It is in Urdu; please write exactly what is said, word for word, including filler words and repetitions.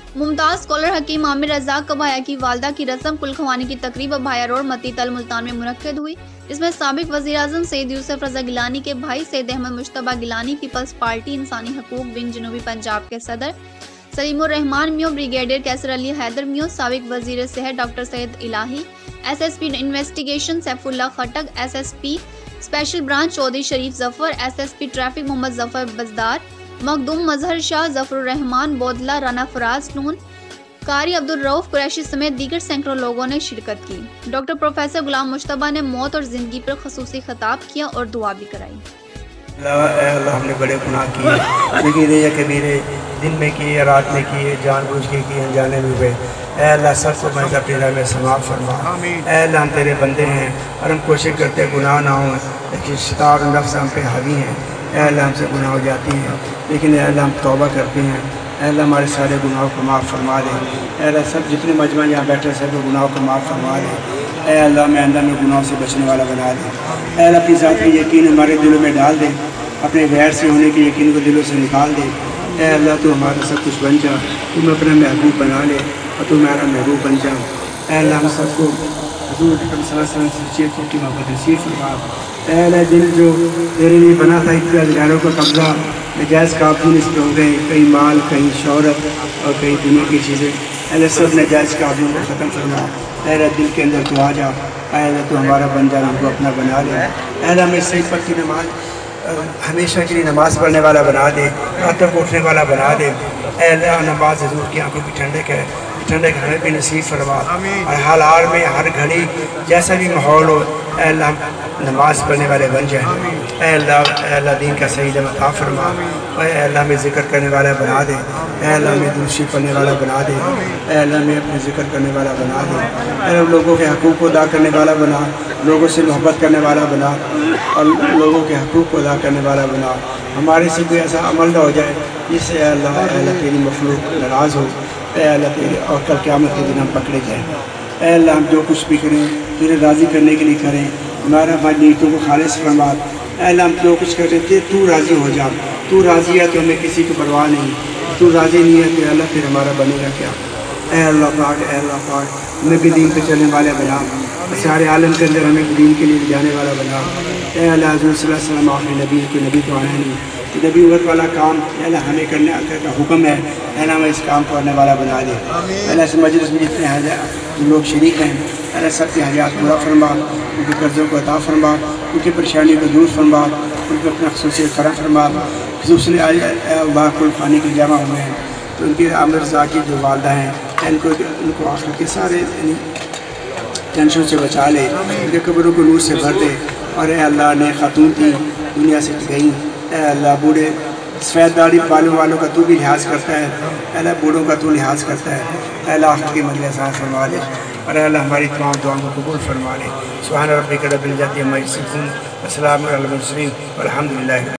ممتاز اسکالر حکیم عامر رزاق کا بھایا کی والدہ کی رسم کلکھوانی کی تقریب بھایا روڈ متی تل ملتان میں منعقد ہوئی، جس میں سابق وزیر اعظم سید یوسف رضا گیلانی کے بھائی سید احمد مجتبیٰ گیلانی، پیپلز پارٹی انسانی حقوق ونگ جنوبی پنجاب کے صدر سلیم الرحمان میوں، بریگیڈیئر کیسر علی حیدر میوں، سابق وزیر صحت doctor Syed Elahi, S S P investigation Saifullah Khattak, S S P special branch Chaudhry Sharif Zafar, S S P traffic Muhammad Zafar Buzdar, Makhdoom Mazhar Shah, Zafar Ur-Rehman Bodla, Rana Faraz Noon, Qari Abdurrauf Qureshi سمیت دیگر سینکڑوں لوگوں نے شرکت کی۔ ڈاکٹر پروفیسر غلام مجتبیٰ نے موت اور زندگی پر خصوصی خطاب کیا اور دعا بھی کرائی۔ اے اللہ، ہم نے بڑے گناہ کیے، صغیرے یا کبیرے، دن میں کیے، رات میں کیے، جان بوجھ کے کیے، انجانے میں ہوئے۔ اے اللہ سب کو محض اپنی راہ میں سماعت فرما۔ اے اللہ ہم تیرے بندے ہیں اور ہم کوشش کرتے ہیں گناہ نہ ہوں، لیکن شیطان اور نفس ہم پہ حاوی ہیں۔ اے اللہ ہم سے گناہ ہو جاتی ہیں، لیکن اے اللہ ہم توبہ کرتے ہیں۔ اے اللہ ہمارے سارے گناہوں کو معاف فرما دے۔ اے اللہ سب جتنے مجمع یہاں بیٹھے سب گناہوں کو معاف فرما دے۔ اے اللہ میں اندر میں گناہوں سے بچنے والا بنا دے۔ اے اللہ اپنی ذات کی یقین ہمارے دلوں میں ڈال دے، اپنے غیر سے ہونے کے یقین کو دلوں سے نکال دے۔ اے اللہ تو ہمارا سب کچھ بن جا، تم اپنا محبوب بنا لے اور تو ہمارا محبوب بن جا۔ اے اللہ ہم سب کو حضور اکرم صلی اللہ علیہ وسلم سے سچے کی محبت نصیب فرما۔ اے اللہ دل جو تیرے لیے بنا تھا اتنے غیروں کا قبضہ نجائز قابض اس پہ ہو گئے، کہیں مال، کہیں شہرت اور کہیں دنیا کی چیزیں، اے اللہ سب نجائز قابض کو ختم فرما۔ اے اللہ دل کے اندر تو آ جا، اے اللہ تو ہمارا بن جا، ہم کو اپنا بنا لے۔ اے اللہ ہمیں صحیح پکی نماز ہمیشہ کے لیے نماز پڑھنے والا بنا دے، راتوں کو اٹھنے والا بنا دے۔ اے اللہ نماز حضور کی آنکھوں کی ٹھنڈک ہے، ٹھنڈک ہمیں بھی نصیب فرما۔ اور ہر حال میں ہر گھڑی جیسا بھی ماحول ہو، اے اللہ نماز پڑھنے والے بن جائیں۔ اے اللہ اے اللہ دین کا صحیح علم عطا فرما۔ اے اللہ ہمیں ذکر کرنے والا بنا دے، اے اللہ ہمیں درود شریف پڑھنے والا بنا دے، اے اللہ ہمیں اپنے ذکر کرنے والا بنا دے، اے اللہ لوگوں کے حقوق کو ادا کرنے والا بنا، لوگوں سے محبت کرنے والا بنا اور لوگوں کے حقوق کو ادا کرنے والا بنا۔ ہمارے سے کوئی ایسا عمل نہ ہو جائے جس سے اے اللہ اے اللہ تیری مخلوق ناراض ہو، اے اللہ تیری اور کل قیامت کے دن ہم پکڑے جائیں۔ اے اللہ ہم جو کچھ بھی کریں تیرے راضی کرنے کے لیے کریں، ہمارا ہماری نیتوں کو خالص فرما۔ اے اللہ ہم جو کچھ کرتے تھے تو راضی ہو جا، تو راضی ہے تو ہمیں کسی کی پرواہ نہیں، تو راضی نہیں ہے تو اے اللہ پھر ہمارا بنے گا کیا۔ اے اللہ پاک اے اللہ پاک ہمیں بھی دین پہ چلنے والے بنا، سارے عالم کے اندر ہمیں دین کے لیے جانے والا بنا۔ اے اللہ حضور صلی اللہ علیہ وسلم آخری نبی کے نبی تو آیا نہیں، تو نبیوت والا کام اے اللہ ہمیں کرنے کا حکم ہے، اے اللہ ہمیں اس کام کو کرنے والا بنا دے۔ اے اللہ اس مجلس میں جتنے حاجات لوگ شریک ہیں، اے اللہ سب کے حاجات پورا فرما، ان کے قرضوں کو عطا فرما، ان کی پریشانی کو دور فرما، ان کو اپنا خصوصی کرم فرما۔ خصوصاً آج اے اللہ کل خانے کی جمع ہوئے ہیں تو ان کے عامر رضا کی جو والدہ ہیں ان کو ان کو آخر کے سارے ٹینشن سے بچا لے، ان کے قبروں کو نور سے بھر دے۔ اور اے اللہ نے خاتون تھی دنیا سے گئیں، اے اللہ بوڑھے سفید داڑھی بالوں والوں کا تو بھی لحاظ کرتا ہے، اے اللہ بوڑھوں کا تو لحاظ کرتا ہے۔ اے اللہ آخر کے مجلس آسان فرما دے اور اے اللہ ہماری تمام دعاؤں کو قبول فرما لے۔ سبحان ربک رب العزت عما یصفون وسلام علی المرسلین والحمد للہ۔